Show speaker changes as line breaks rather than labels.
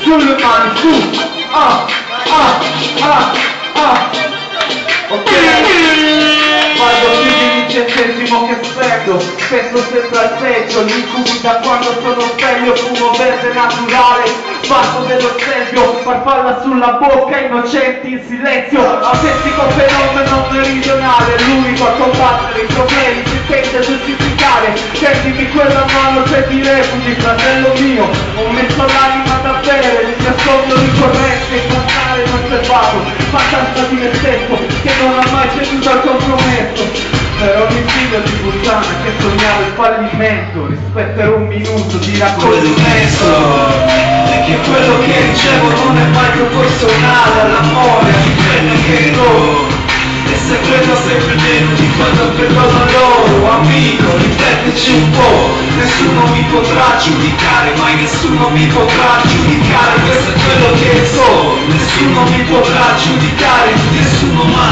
sulle mani su, ok, vado più di un centesimo che spendo, spesso sembra il peggio, l'incubo da quando sono sveglio, fumo verde naturale, fatto dello scempio, farfalla sulla bocca, innocenti in silenzio, autentico fenomeno meridionale, l'unico a combattere i problemi, si tende a giustificare, tendimi quella mano se ti reputi fratello mio, ho messo l'anima da bere, il mio sogno ricorrente, incontrare inosservato, fantasma di me stesso, che non ha mai ceduto al compromesso. Per ogni figlio di puttana che sognava il fallimento, rispetterò un minuto di raccoglimento. E che quello che ricevo non è mai proporzionale all'amore, all'impegno che do. E se prendo sempre meno di quanto perdono loro, amico, riflettici un po'. Nessuno mi potrà giudicare, mai nessuno mi potrà giudicare, questo è quello che so. Nessuno mi potrà giudicare, nessuno mai